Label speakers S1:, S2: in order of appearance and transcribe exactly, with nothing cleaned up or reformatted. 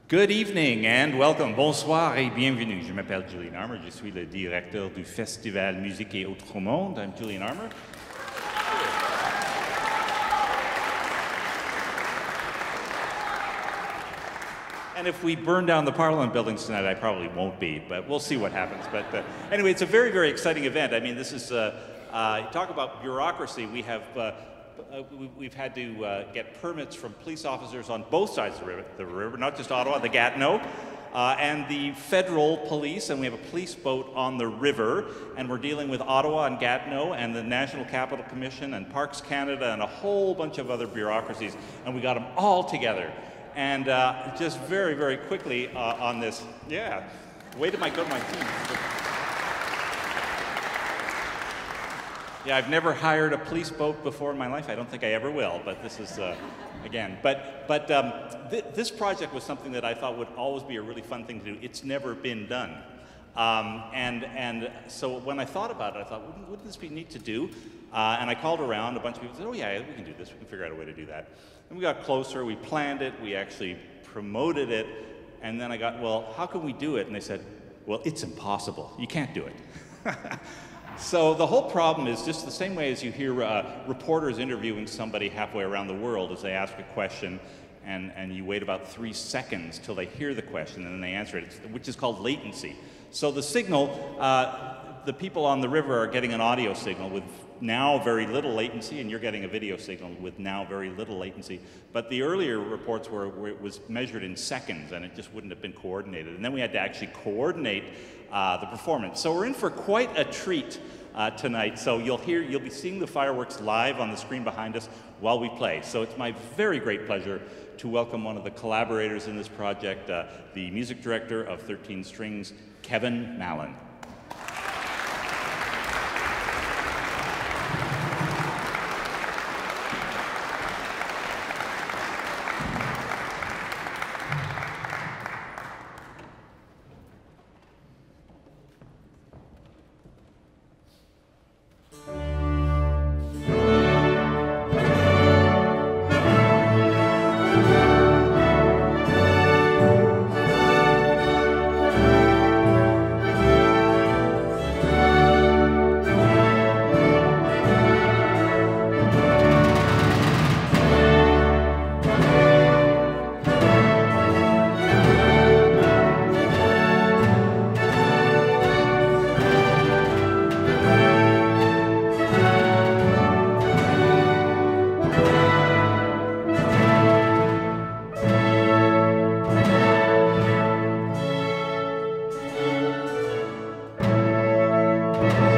S1: Good evening and welcome. Bonsoir et bienvenue. Je m'appelle Julian Armour. Je suis le directeur du Festival Musique et Autres Mondes. I'm Julian Armour. And if we burn down the Parliament buildings tonight, I probably won't be, but we'll see what happens. But uh, anyway, it's a very, very exciting event. I mean, this is, uh, uh, talk about bureaucracy. We have, uh, uh, we, we've had to uh, get permits from police officers on both sides of the river, the river not just Ottawa, the Gatineau, uh, and the federal police, and we have a police boat on the river, and we're dealing with Ottawa and Gatineau and the National Capital Commission and Parks Canada and a whole bunch of other bureaucracies, and we got them all together. And uh, just very, very quickly uh, on this, yeah, wait till I go to my team. Yeah, I've never hired a police boat before in my life. I don't think I ever will, but this is, uh, again, but, but um, th this project was something that I thought would always be a really fun thing to do. It's never been done. Um, and, and so when I thought about it, I thought, wouldn't, wouldn't this be neat to do? Uh, and I called around, a bunch of people said, oh yeah, we can do this, we can figure out a way to do that. And we got closer, we planned it, we actually promoted it, and then I got, well, how can we do it? And they said, well, it's impossible, you can't do it. So the whole problem is just the same way as you hear uh, reporters interviewing somebody halfway around the world as they ask a question, and, and you wait about three seconds till they hear the question and then they answer it, which is called latency. So the signal, uh, the people on the river are getting an audio signal with now very little latency, and you're getting a video signal with now very little latency. But the earlier reports were where it was measured in seconds, and it just wouldn't have been coordinated. And then we had to actually coordinate uh, the performance. So we're in for quite a treat uh, tonight. So you'll hear, you'll be seeing the fireworks live on the screen behind us while we play. So it's my very great pleasure to welcome one of the collaborators in this project, uh, the music director of thirteen Strings, Kevin Mallon.
S2: Thank you.